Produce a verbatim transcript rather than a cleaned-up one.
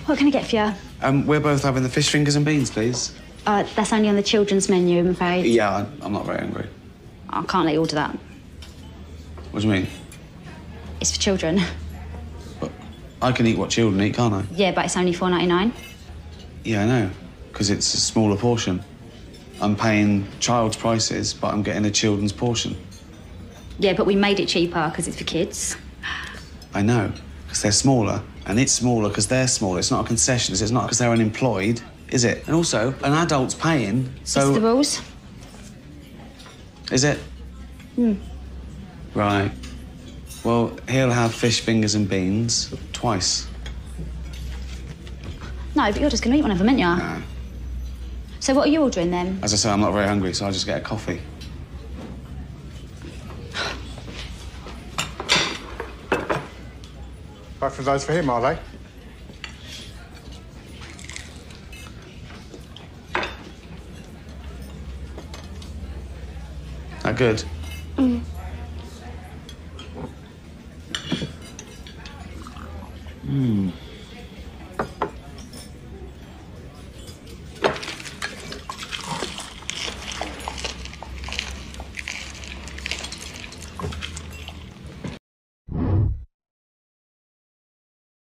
What can I get for you? Um, we're both having the fish fingers and beans, please. Uh, that's only on the children's menu, I'm afraid. Yeah, I- I'm not very hungry. I can't let you order that. What do you mean? It's for children. But I can eat what children eat, can't I? Yeah, but it's only four ninety-nine. Yeah, I know, because it's a smaller portion. I'm paying child's prices, but I'm getting a children's portion. Yeah, but we made it cheaper because it's for kids. I know, because they're smaller, and it's smaller because they're smaller. It's not a concession, it's not because they're unemployed, is it? And also, an adult's paying, so... It's the rules. Is it? Hmm. Right. Well, he'll have fish fingers and beans twice. No, but you're just going to eat one of them, aren't you? No. So what are you ordering then? As I say, I'm not very hungry, so I'll just get a coffee. Both of those for him, are they? That good? Mm. Mmm.